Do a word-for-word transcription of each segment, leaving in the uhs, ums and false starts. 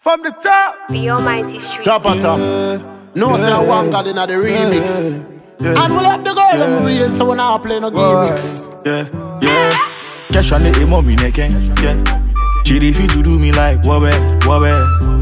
From the top, the Almighty Street. top on top. No, say I want God in the remix. And we'll have the girl them real, so we're not playing no gimmicks. Yeah, yeah. Cash on the mommy again. Yeah. She refuse to do me like wobbe, wobbe.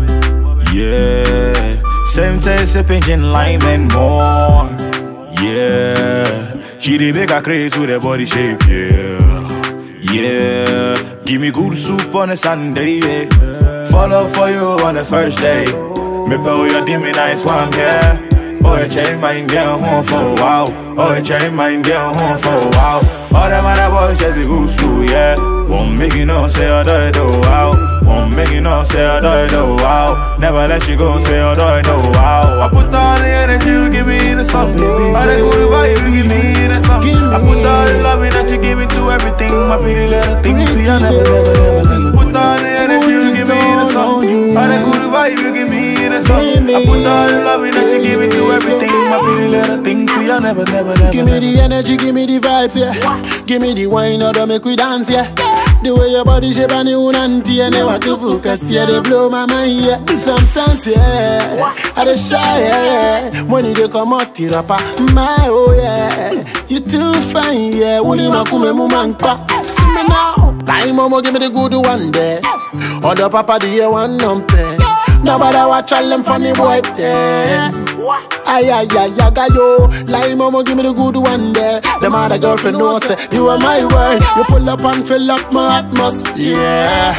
Yeah. Same taste, sipping lime and more. Yeah. She the make a craze with her body shape. Yeah. Yeah. Give me good soup on a Sunday. Yeah. Fall up for you on the first day. Me pay your dimmy nice one, yeah. Oh, I change my damn home for a while. Oh, I change my damn home for a while. All them other boys just be good school, yeah. Won't make you know, say I do it, oh, wow. Won't make you know, say I do it, oh, wow. Never let you go, say I do it, oh, wow. I put all the energy you give me in the song. All the good vibe you give me in the song. I put all the loving that you give me to everything. My pretty little thing, see I never, never, never, never. Put all the energy you give me in the song. All the good vibe you give me in the song. I put all the loving that you give me to everything. My pretty little thing, see I never, never, never. Give me the energy, give me the vibes, yeah. Give me the wine, or don't make we dance, yeah. The way your body shape and you nanty, and never to focus, yeah. They blow my mind, yeah. Sometimes, yeah, I dey shy, yeah. When you come out, the rapper, my oh yeah. You too fine, yeah. Wuli makume mumangpa. See me now, like momo, give me the good one there. Other papa, the year one number. Nobody watch all them funny boy there. Ay, ay, ay, ay, ay, yo. Like mama, give me the good one there. Them other girlfriend know say you are my world. You pull up and fill up my atmosphere. Yeah.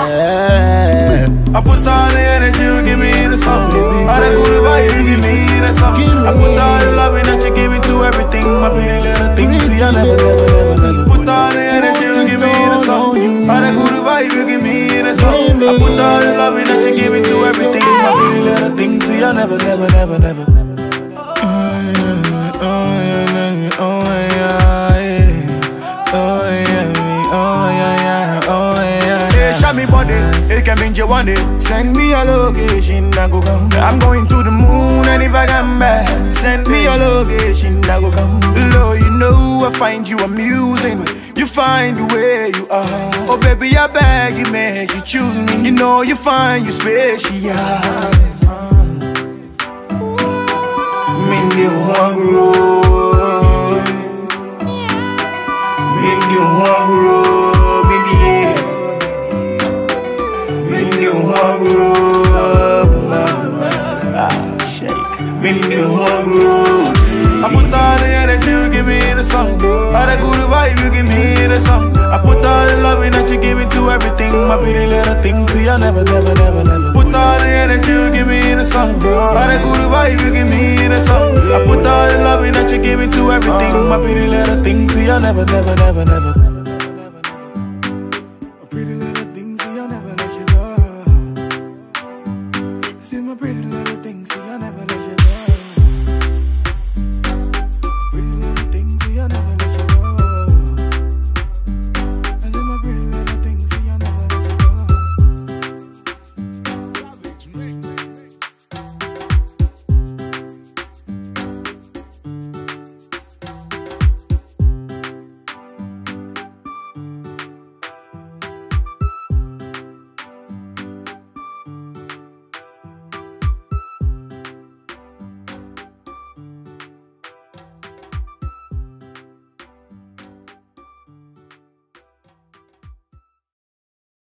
I put all the energy you give me in the song. All the good vibe you give me in the song. I put all the loving that you give me to everything. My pretty little thing, see I never, never, never, never. Put all the energy you give me in the song. All the good vibe you give me in the song. I put all the loving that you give me to everything. My pretty little thing, see I never, never, never, never. Me body, it can be your one day. Send me a location, I go come. I'm going to the moon, and if I come back, send me a location, I go come. Lord, you know I find you amusing. You find the way you are. Oh baby, I beg you, make you choose me. You know you find you special. Min you hungry, min you hungry. I put all the energy you give me in the song. All the good vibe you give me in the song. I put all the loving that you give me to everything. My pretty little thing, see I never, never, never, never. Put all the energy you give me in the song. All the good vibe you give me in the song. I put all the loving that you give me to everything. My pretty little thing, see I never, never, never, never. My pretty little thing, see I never let you go. See my pretty little thing, see I never let you go.